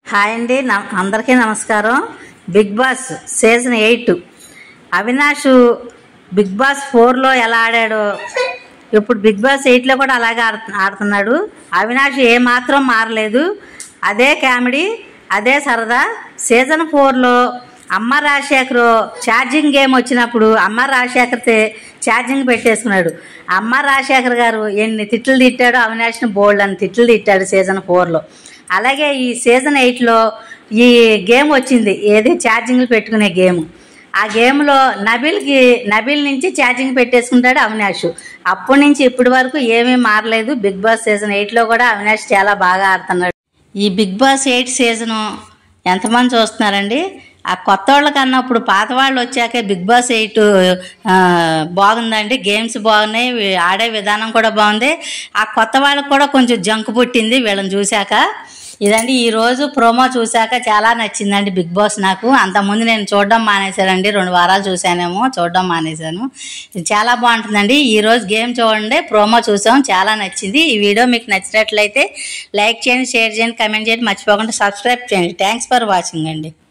Hi అండి, అందరికీ నమస్కారం. Bigg Boss season 8 Avinash Bigg Boss 4లో ఎలా ఆడాడో ఇప్పుడు బిగ్ బాస్ 8లో కూడా అలాగే ఆడుతున్నాడు. అవినాష్ ఏమాత్రం మారలేదు. అదే కామెడీ, అదే సరదా. సీజన్ 4లో అమ్మ రాజశేఖర్ ఛార్జింగ్ గేమ్ వచ్చినప్పుడు అమ్మ రాజశేఖర్ ఛార్జింగ్ పెట్టేసుకున్నాడు. అమ్మ రాజశేఖర్ గారు ఎన్ని తిట్లు తిట్టాడో అవినాష్ని బోల్డ్ అని తిట్లు తిట్టాడు సీజన్ 4లో. అలాగే ఈ సీజన్ 8లో ఈ గేమ్ వచ్చింది, ఏది ఛార్జింగ్లు పెట్టుకునే గేమ్. ఆ గేమ్లో నబీల్ నుంచి ఛార్జింగ్ పెట్టేసుకుంటాడు అవినాష్. అప్పటి నుంచి ఇప్పటి వరకు ఏమీ మారలేదు. బిగ్ బాస్ సీజన్ 8లో కూడా అవినాష్ చాలా బాగా ఆడుతున్నాడు. ఈ బిగ్ బాస్ 8 సీజను ఎంతమంది చూస్తున్నారండి? ఆ కొత్త వాళ్ళకన్నా ఇప్పుడు పాత వాళ్ళు వచ్చాకే బిగ్ బాస్ 8 బాగుందండి. గేమ్స్ బాగున్నాయి, ఆడే విధానం కూడా బాగుంది. ఆ కొత్త వాళ్ళకు కూడా కొంచెం జంకు పుట్టింది వీళ్ళని చూశాక. ఇదండి ఈరోజు ప్రోమో చూశాక చాలా నచ్చిందండి బిగ్ బాస్ నాకు. అంతకుముందు నేను చూడడం మానేశానండి, 2 వారాలు చూశానేమో, చూడడం మానేశాను. ఇది చాలా బాగుంటుందండి. ఈరోజు గేమ్ చూడండి, ప్రోమో చూసాం, చాలా నచ్చింది. ఈ వీడియో మీకు నచ్చినట్లయితే లైక్ చేయండి, షేర్ చేయండి, కమెంట్ చేయండి, మర్చిపోకుండా సబ్స్క్రైబ్ చేయండి. థ్యాంక్స్ ఫర్ వాచింగ్ అండి.